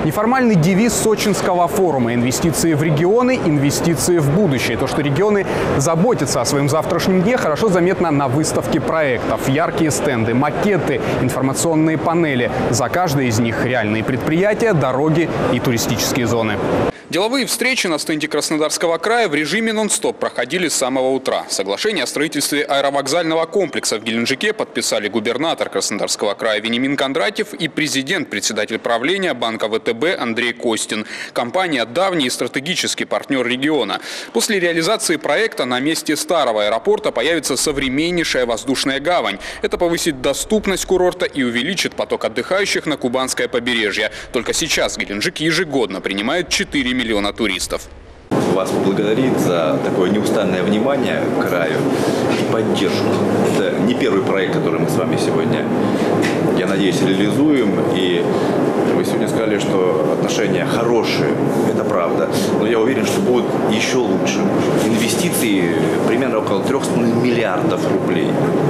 Неформальный девиз сочинского форума – инвестиции в регионы, инвестиции в будущее. То, что регионы заботятся о своем завтрашнем дне, хорошо заметно на выставке проектов. Яркие стенды, макеты, информационные панели. За каждой из них реальные предприятия, дороги и туристические зоны. Деловые встречи на стенде Краснодарского края в режиме нон-стоп проходили с самого утра. Соглашение о строительстве аэровокзального комплекса в Геленджике подписали губернатор Краснодарского края Вениамин Кондратьев и председатель правления банка ВТБ Андрей Костин. Компания – давний и стратегический партнер региона. После реализации проекта на месте старого аэропорта появится современнейшая воздушная гавань. Это повысит доступность курорта и увеличит поток отдыхающих на Кубанское побережье. Только сейчас Геленджик ежегодно принимает 4 миллиона туристов. Вас поблагодарить за такое неустанное внимание к краю и поддержку. Это не первый проект, который мы с вами сегодня, я надеюсь, реализуем. И вы сегодня сказали, что отношения хорошие. Это правда. Но я уверен, что будут еще лучше. Инвестиции примерно около 3,5 миллиардов рублей.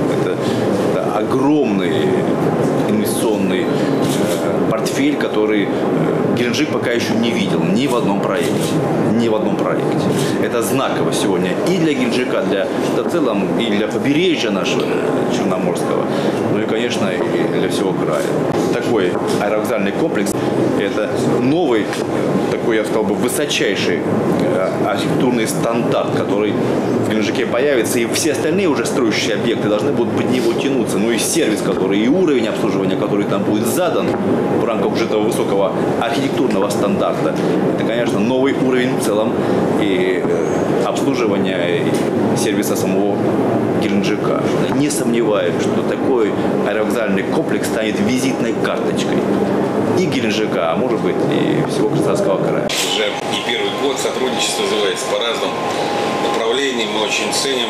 Это огромный инвестиционный портфель, который Геленджик пока еще не видел ни в одном проекте. Ни в одном проекте. Это знаково сегодня и для Геленджика, в целом, и для побережья нашего Черноморского, ну и, конечно, и для всего края. Такой аэровокзальный комплекс – это новый, такой, я сказал бы, высочайший архитектурный стандарт, который в Геленджике появится, и все остальные уже строящие объекты должны будут под него тянуться. Ну и сервис, который, и уровень обслуживания, который там будет задан в рамках уже этого высокого архитектурного стандарта, это, конечно, новый уровень в целом и обслуживания и сервиса самого Геленджика. Не сомневаюсь, что такой аэровокзальный комплекс станет визитной карточкой и Геленджика, а может быть и всего Краснодарского края. Уже не первый год сотрудничество называется по разным направлениям. Мы очень ценим,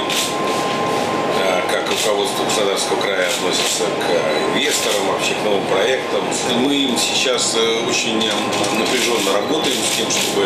как руководство Краснодарского края относится к инвесторам, вообще к новым проектам. Мы сейчас очень напряженно работаем с тем, чтобы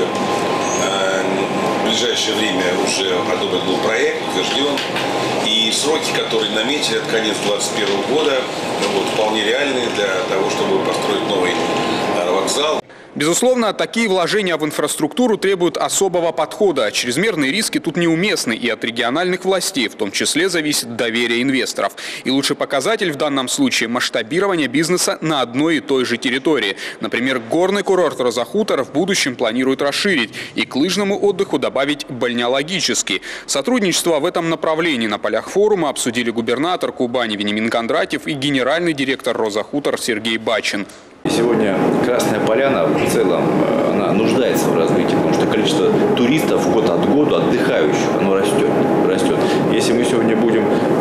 в ближайшее время уже одобрен был проект, утвержден. И сроки, которые наметили, это конец 2021 года, вполне реальные для того, чтобы построить новый аэровокзал. Безусловно, такие вложения в инфраструктуру требуют особого подхода. Чрезмерные риски тут неуместны и от региональных властей, в том числе зависит доверие инвесторов. И лучший показатель в данном случае – масштабирование бизнеса на одной и той же территории. Например, горный курорт Роза-Хутор в будущем планируют расширить и к лыжному отдыху добавить бальнеологический. Сотрудничество в этом направлении на полях форума обсудили губернатор Кубани Вениамин Кондратьев и генеральный директор Роза-Хутор Сергей Бачин. Сегодня Красная Поляна в целом она нуждается в развитии, потому что количество туристов год от года, отдыхающих, оно растет. Если мы сегодня будем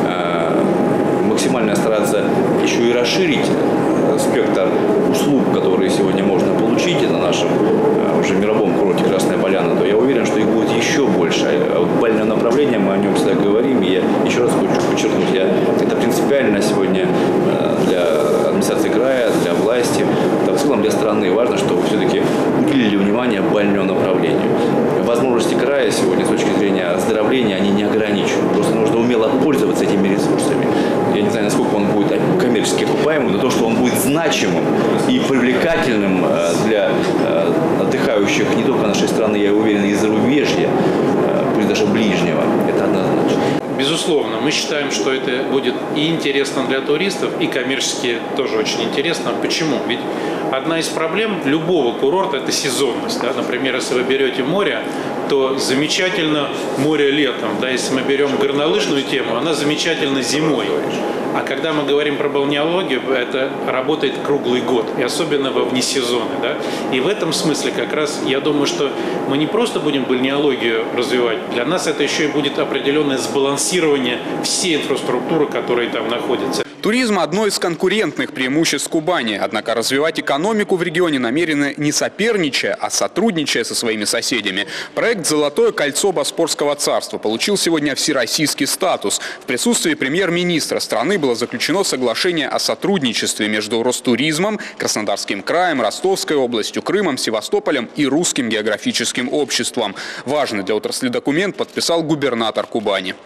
максимально стараться еще и расширить спектр услуг, которые сегодня можно получить на нашем уже мировом курорте Красная Поляна, то я уверен, что их будет еще больше. А вот бальное направление, мы о нем всегда говорим, и я еще раз хочу подчеркнуть, это принципиально сегодня для администрации края, для власти, да в целом для страны важно, чтобы все-таки уделили внимание бальному направлению. Возможности края сегодня с точки зрения оздоровления, они не ограничены. Просто нужно умело пользоваться этими ресурсами. Я не знаю, насколько он будет коммерчески окупаемым, но то, что он будет значимым и привлекательным для отдыхающих не только нашей страны, я уверен, и зарубежья, пусть даже ближнего, это однозначно. Безусловно, мы считаем, что это будет и интересно для туристов, и коммерчески тоже очень интересно. Почему? Ведь одна из проблем любого курорта – это сезонность. Да? Например, если вы берете море, то замечательно море летом. Да? Если мы берем горнолыжную тему, она замечательна зимой. А когда мы говорим про балнеологию, это работает круглый год, и особенно во внесезоны. Да? И в этом смысле как раз я думаю, что мы не просто будем балнеологию развивать, для нас это еще и будет определенное сбалансирование всей инфраструктуры, которая там находится. Туризм – одно из конкурентных преимуществ Кубани. Однако развивать экономику в регионе намерены не соперничая, а сотрудничая со своими соседями. Проект «Золотое кольцо Боспорского царства» получил сегодня всероссийский статус. В присутствии премьер-министра страны было заключено соглашение о сотрудничестве между Ростуризмом, Краснодарским краем, Ростовской областью, Крымом, Севастополем и Русским географическим обществом. Важный для отрасли документ подписал губернатор Кубани.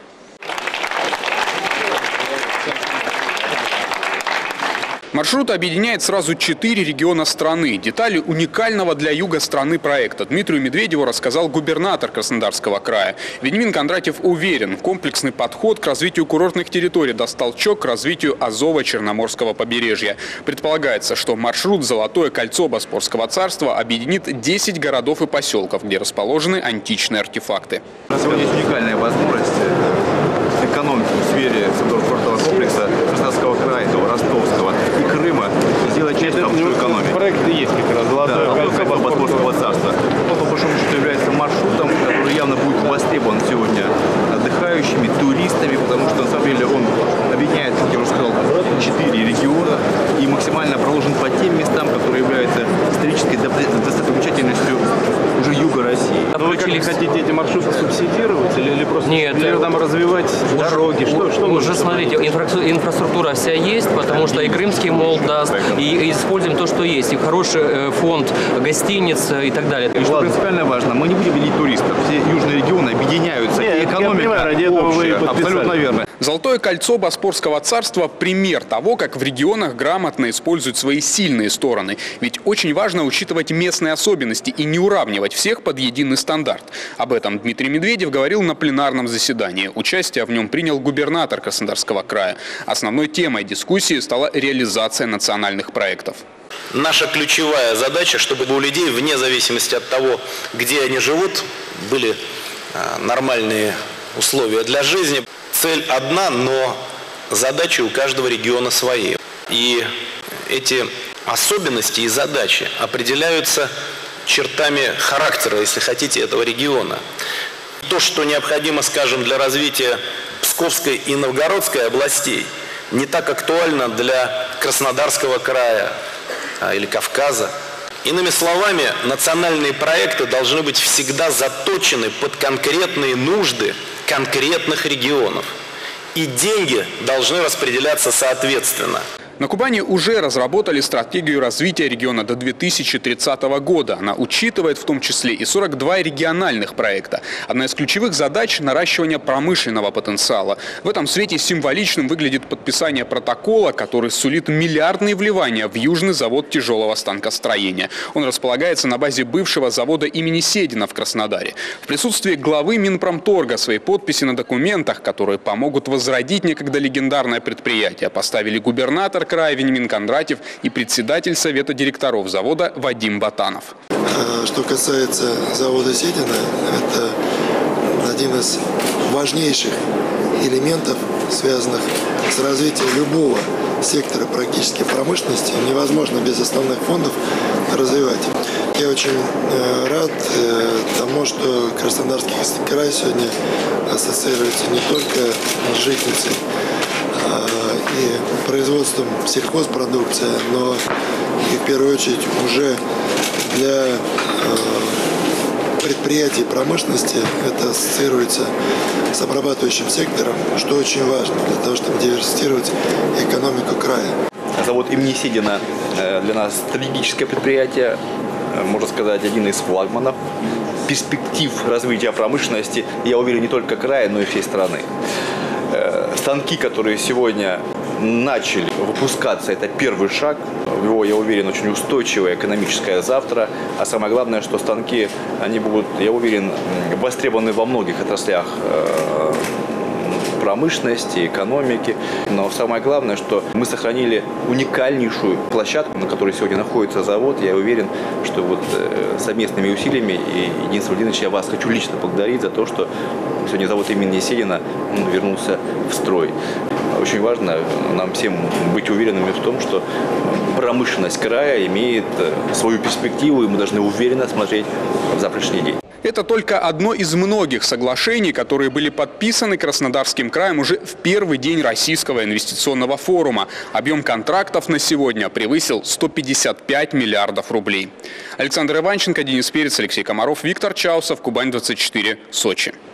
Маршрут объединяет сразу 4 региона страны. Детали уникального для юга страны проекта Дмитрию Медведеву рассказал губернатор Краснодарского края. Вениамин Кондратьев уверен, комплексный подход к развитию курортных территорий даст толчок к развитию Азово-Черноморского побережья. Предполагается, что маршрут «Золотое кольцо Боспорского царства» объединит 10 городов и поселков, где расположены античные артефакты. У нас сегодня есть уникальная возможность экономить в сфере курортного комплекса Краснодарского края, Ростовского и Крыма, сделать часть большую экономику. Проект и есть как раз «Золотое кольцо Боспорского царства». Он, по большому счету, является маршрутом, который явно будет востребован сегодня отдыхающими, туристами, потому что, на самом деле, он объединяет, как я уже сказал, 4 региона и максимально проложен по тем местам, которые являются исторической достопримечательностью уже юга России. Но вы как хотите эти маршруты субсидировать или просто Нет, там развивать дороги? Что уже смотрите, инфраструктура вся есть, потому что и Крымский мол даст, и используем то, что есть, и хороший фонд гостиниц и так далее. И что принципиально важно, мы не будем делить туристов. Все южные регионы объединяются, и экономика общая, абсолютно верно. Золотое кольцо Боспорского царства – пример того, как в регионах грамотно используют свои сильные стороны. Ведь очень важно учитывать местные особенности и не уравнивать всех под единый стандарт. Об этом Дмитрий Медведев говорил на пленарном заседании. Участие в нем принял губернатор Краснодарского края. Основной темой дискуссии стала реализация национальных проектов. Наша ключевая задача, чтобы у людей, вне зависимости от того, где они живут, были нормальные условия для жизни. Цель одна, но задачи у каждого региона свои. И эти особенности и задачи определяются чертами характера, если хотите, этого региона. То, что необходимо, скажем, для развития Псковской и Новгородской областей, не так актуально для Краснодарского края или Кавказа. Иными словами, национальные проекты должны быть всегда заточены под конкретные нужды конкретных регионов. И деньги должны распределяться соответственно. На Кубани уже разработали стратегию развития региона до 2030 года. Она учитывает в том числе и 42 региональных проекта. Одна из ключевых задач – наращивание промышленного потенциала. В этом свете символичным выглядит подписание протокола, который сулит миллиардные вливания в Южный завод тяжелого станкостроения. Он располагается на базе бывшего завода имени Седина в Краснодаре. В присутствии главы Минпромторга свои подписи на документах, которые помогут возродить некогда легендарное предприятие, поставили губернатор края Вениамин Кондратьев и председатель совета директоров завода Вадим Батанов. Что касается завода Седина, это один из важнейших элементов, связанных с развитием любого сектора практически промышленности. Невозможно без основных фондов развивать. Я очень рад тому, что Краснодарский край сегодня ассоциируется не только с житницей и производством сельхозпродукции, но и в первую очередь уже для предприятий промышленности это ассоциируется с обрабатывающим сектором, что очень важно для того, чтобы диверсифицировать экономику края. Завод имени Седина для нас стратегическое предприятие, можно сказать, один из флагманов перспектив развития промышленности, я уверен, не только края, но и всей страны. Станки, которые сегодня начали выпускаться, это первый шаг. В его, я уверен, очень устойчивое экономическое завтра. А самое главное, что станки, они будут, я уверен, востребованы во многих отраслях промышленности, экономики. Но самое главное, что мы сохранили уникальнейшую площадку, на которой сегодня находится завод. Я уверен, что вот совместными усилиями, и Денис Владимирович, я вас хочу лично поблагодарить за то, что сегодня завод имени Седина вернулся в строй. Очень важно нам всем быть уверенными в том, что промышленность края имеет свою перспективу, и мы должны уверенно смотреть в завтрашний день. Это только одно из многих соглашений, которые были подписаны Краснодарским краем уже в первый день Российского инвестиционного форума. Объем контрактов на сегодня превысил 155 миллиардов рублей. Александр Иванченко, Денис Перец, Алексей Комаров, Виктор Чаусов, Кубань-24, Сочи.